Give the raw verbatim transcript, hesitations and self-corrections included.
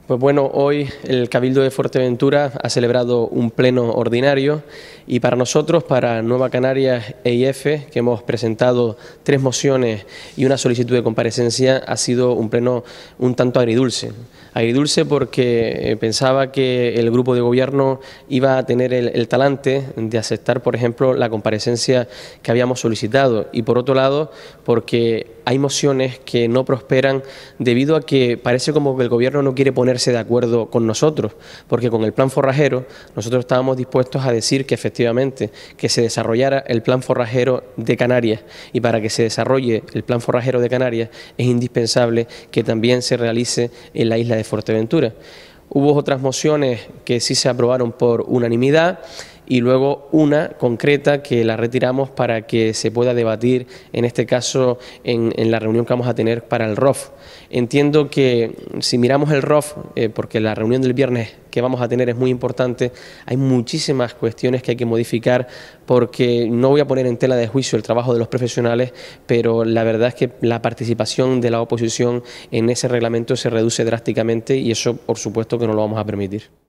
Pues bueno, hoy el Cabildo de Fuerteventura ha celebrado un pleno ordinario y para nosotros, para Nueva Canarias e I F, que hemos presentado tres mociones y una solicitud de comparecencia, ha sido un pleno un tanto agridulce. Agridulce porque pensaba que el grupo de gobierno iba a tener el, el talante de aceptar, por ejemplo, la comparecencia que habíamos solicitado y, por otro lado, porque hay mociones que no prosperan debido a que parece como que el gobierno no quiere ponerse de acuerdo con nosotros, porque con el plan forrajero nosotros estábamos dispuestos a decir que efectivamente que se desarrollara el plan forrajero de Canarias, y para que se desarrolle el plan forrajero de Canarias es indispensable que también se realice en la isla de Fuerteventura. Hubo otras mociones que sí se aprobaron por unanimidad y luego una concreta que la retiramos para que se pueda debatir, en este caso, en, en la reunión que vamos a tener para el R O F. Entiendo que si miramos el R O F, eh, porque la reunión del viernes que vamos a tener es muy importante, hay muchísimas cuestiones que hay que modificar, porque no voy a poner en tela de juicio el trabajo de los profesionales, pero la verdad es que la participación de la oposición en ese reglamento se reduce drásticamente y eso, por supuesto, que no lo vamos a permitir.